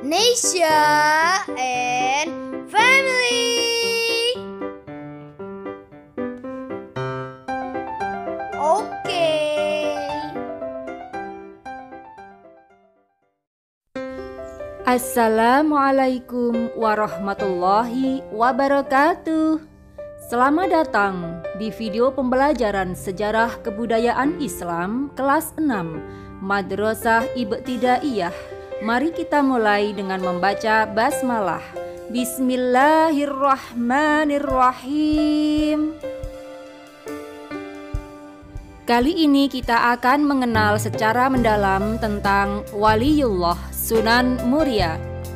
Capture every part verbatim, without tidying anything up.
Nesya and family. Oke. Assalamualaikum warahmatullahi wabarakatuh. Selamat datang di video pembelajaran sejarah kebudayaan Islam kelas enam Madrasah Ibtidaiyah. Mari kita mulai dengan membaca basmalah. Bismillahirrahmanirrahim. Kali ini kita akan mengenal secara mendalam tentang Waliullah Sunan Muria.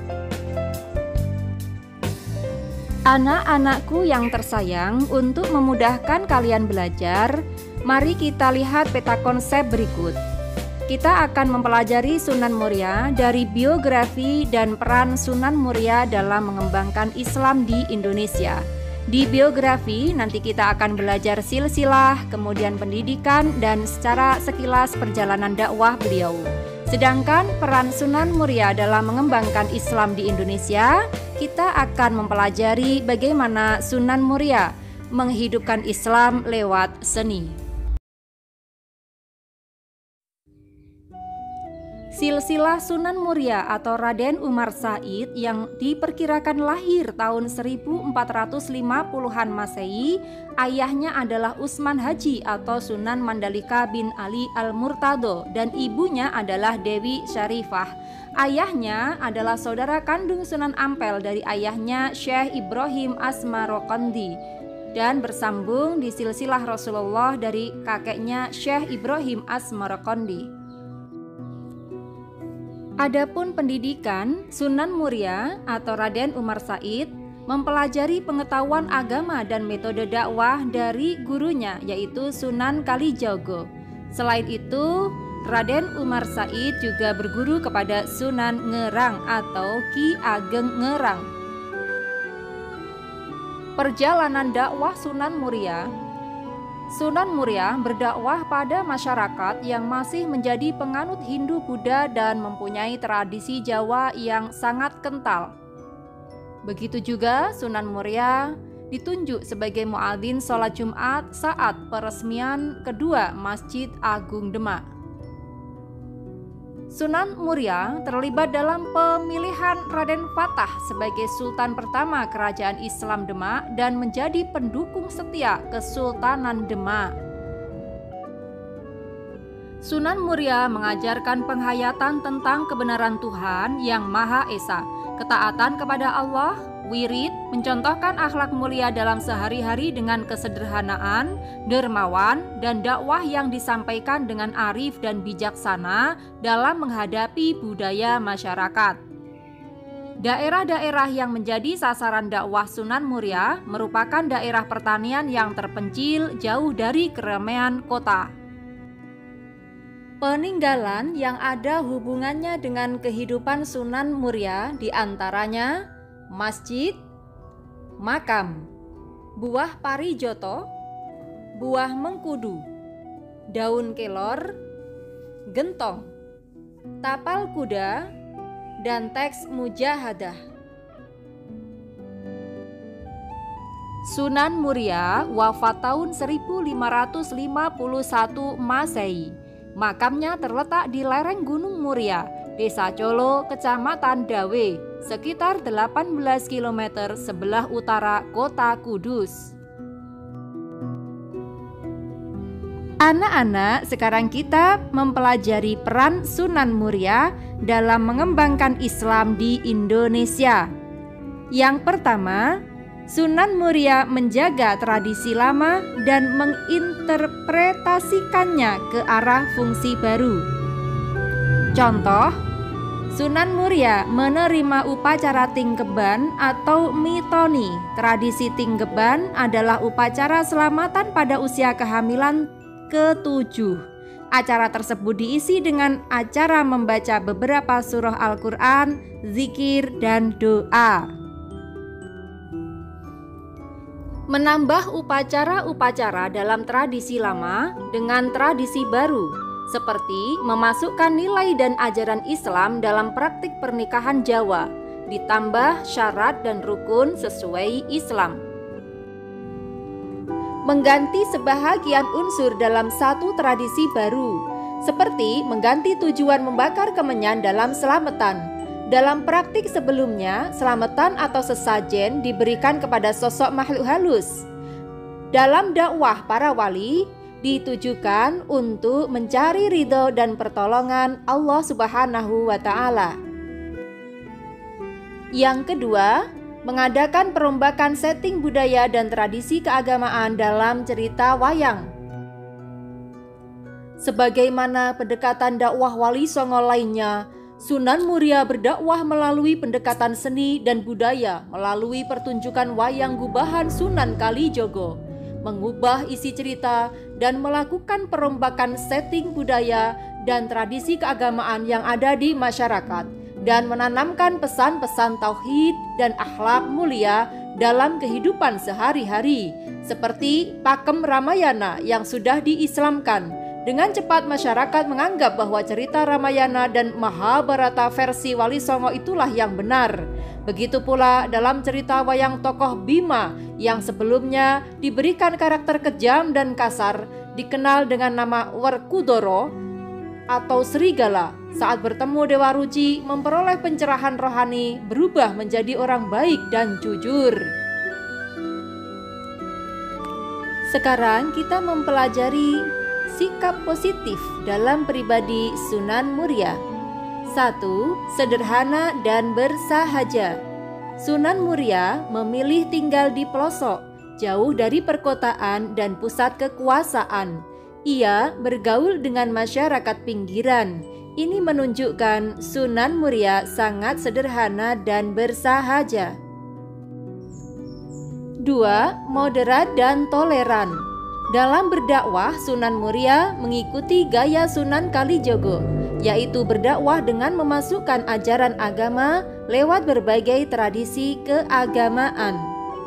Anak-anakku yang tersayang, untuk memudahkan kalian belajar, mari kita lihat peta konsep berikut. Kita akan mempelajari Sunan Muria dari biografi dan peran Sunan Muria dalam mengembangkan Islam di Indonesia. Di biografi nanti kita akan belajar silsilah, kemudian pendidikan, dan secara sekilas perjalanan dakwah beliau. Sedangkan peran Sunan Muria dalam mengembangkan Islam di Indonesia, kita akan mempelajari bagaimana Sunan Muria menghidupkan Islam lewat seni. Silsilah Sunan Muria atau Raden Umar Said yang diperkirakan lahir tahun seribu empat ratus lima puluhan Masehi, ayahnya adalah Usman Haji atau Sunan Mandalika bin Ali Al-Murtado dan ibunya adalah Dewi Syarifah. Ayahnya adalah saudara kandung Sunan Ampel dari ayahnya Syekh Ibrahim Asmarokondi dan bersambung di silsilah Rasulullah dari kakeknya Syekh Ibrahim Asmarokondi. Adapun pendidikan, Sunan Muria atau Raden Umar Said mempelajari pengetahuan agama dan metode dakwah dari gurunya yaitu Sunan Kalijaga. Selain itu, Raden Umar Said juga berguru kepada Sunan Ngerang atau Ki Ageng Ngerang. Perjalanan dakwah Sunan Muria. Sunan Muria berdakwah pada masyarakat yang masih menjadi penganut Hindu Buddha dan mempunyai tradisi Jawa yang sangat kental. Begitu juga Sunan Muria ditunjuk sebagai muadzin sholat Jumat saat peresmian kedua Masjid Agung Demak. Sunan Muria terlibat dalam pemilihan Raden Fatah sebagai Sultan pertama Kerajaan Islam Demak dan menjadi pendukung setia Kesultanan Demak. Sunan Muria mengajarkan penghayatan tentang kebenaran Tuhan yang Maha Esa, ketaatan kepada Allah, wirid, mencontohkan akhlak mulia dalam sehari-hari dengan kesederhanaan, dermawan, dan dakwah yang disampaikan dengan arif dan bijaksana dalam menghadapi budaya masyarakat. Daerah-daerah yang menjadi sasaran dakwah Sunan Muria merupakan daerah pertanian yang terpencil jauh dari keramaian kota. Peninggalan yang ada hubungannya dengan kehidupan Sunan Muria diantaranya masjid, makam, buah parijoto, buah mengkudu, daun kelor, gentong, tapal kuda, dan teks mujahadah. Sunan Muria wafat tahun seribu lima ratus lima puluh satu Masehi. Makamnya terletak di lereng Gunung Muria, Desa Colo, Kecamatan Dawe, sekitar delapan belas kilometer sebelah utara kota Kudus. Anak-anak, sekarang kita mempelajari peran Sunan Muria dalam mengembangkan Islam di Indonesia. Yang pertama, Sunan Muria menjaga tradisi lama dan menginterpretasikannya ke arah fungsi baru. Contoh, Sunan Muria menerima upacara tingkeban atau mitoni. Tradisi tingkeban adalah upacara selamatan pada usia kehamilan ketujuh. Acara tersebut diisi dengan acara membaca beberapa surah Al-Quran, zikir, dan doa. Menambah upacara-upacara dalam tradisi lama dengan tradisi baru. seperti memasukkan nilai dan ajaran Islam dalam praktik pernikahan Jawa, ditambah syarat dan rukun sesuai Islam. Mengganti sebahagian unsur dalam satu tradisi baru, seperti mengganti tujuan membakar kemenyan dalam selamatan. Dalam praktik sebelumnya, selamatan atau sesajen diberikan kepada sosok makhluk halus. Dalam dakwah para wali, ditujukan untuk mencari ridho dan pertolongan Allah Subhanahu wa Ta'ala. Yang kedua, mengadakan perombakan setting budaya dan tradisi keagamaan dalam cerita wayang. Sebagaimana pendekatan dakwah Wali Songo lainnya, Sunan Muria berdakwah melalui pendekatan seni dan budaya melalui pertunjukan wayang gubahan Sunan Kalijogo, mengubah isi cerita dan melakukan perombakan setting budaya dan tradisi keagamaan yang ada di masyarakat, dan menanamkan pesan-pesan tauhid dan akhlak mulia dalam kehidupan sehari-hari, seperti pakem Ramayana yang sudah diislamkan. Dengan cepat masyarakat menganggap bahwa cerita Ramayana dan Mahabharata versi Wali Songo itulah yang benar. Begitu pula dalam cerita wayang tokoh Bima yang sebelumnya diberikan karakter kejam dan kasar, dikenal dengan nama Werkudara atau serigala, saat bertemu Dewa Ruci memperoleh pencerahan rohani, berubah menjadi orang baik dan jujur. Sekarang kita mempelajari sikap positif dalam pribadi Sunan Muria. Satu. Sederhana dan bersahaja. Sunan Muria memilih tinggal di pelosok, jauh dari perkotaan dan pusat kekuasaan. Ia bergaul dengan masyarakat pinggiran. Ini menunjukkan Sunan Muria sangat sederhana dan bersahaja. Dua. Moderat dan toleran. Dalam berdakwah, Sunan Muria mengikuti gaya Sunan Kalijogo, yaitu berdakwah dengan memasukkan ajaran agama lewat berbagai tradisi keagamaan.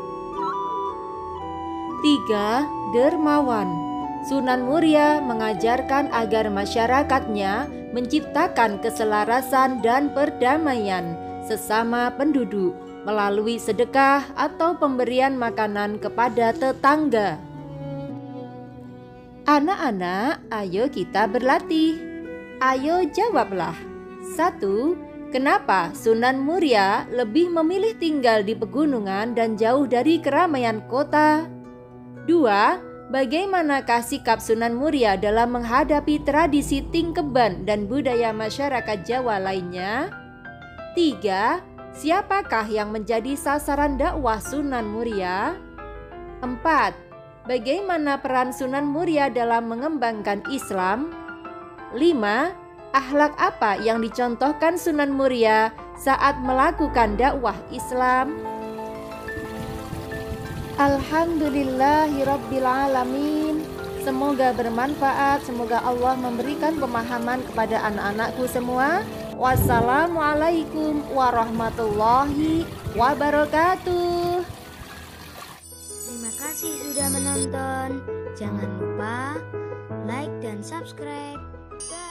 Tiga. Dermawan. Sunan Muria mengajarkan agar masyarakatnya menciptakan keselarasan dan perdamaian sesama penduduk melalui sedekah atau pemberian makanan kepada tetangga. Anak-anak, ayo kita berlatih. Ayo jawablah. Satu. Kenapa Sunan Muria lebih memilih tinggal di pegunungan dan jauh dari keramaian kota? Dua. Bagaimanakah sikap Sunan Muria dalam menghadapi tradisi tingkeban dan budaya masyarakat Jawa lainnya? Tiga. Siapakah yang menjadi sasaran dakwah Sunan Muria? Empat. Bagaimana peran Sunan Muria dalam mengembangkan Islam? Lima. Akhlak apa yang dicontohkan Sunan Muria saat melakukan dakwah Islam? Alhamdulillahirrabbilalamin. Semoga bermanfaat. Semoga Allah memberikan pemahaman kepada anak-anakku semua. Wassalamualaikum warahmatullahi wabarakatuh. Terima kasih sudah menonton. Jangan lupa like dan subscribe. Dah.